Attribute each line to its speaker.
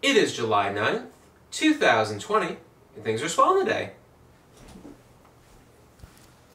Speaker 1: It is July 9th, 2020, and things are swell today.